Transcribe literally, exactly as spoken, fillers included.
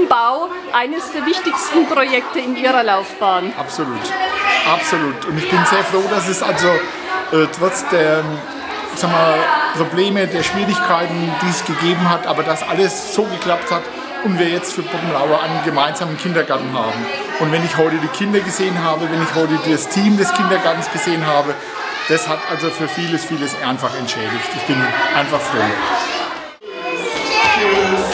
Umbau eines der wichtigsten Projekte in Ihrer Laufbahn. Absolut, absolut. Und ich bin sehr froh, dass es also äh, trotz der sagen wir, Probleme, der Schwierigkeiten, die es gegeben hat, aber dass alles so geklappt hat und wir jetzt für Poppenlauer einen gemeinsamen Kindergarten haben. Und wenn ich heute die Kinder gesehen habe, wenn ich heute das Team des Kindergartens gesehen habe, das hat also für vieles, vieles einfach entschädigt. Ich bin einfach froh.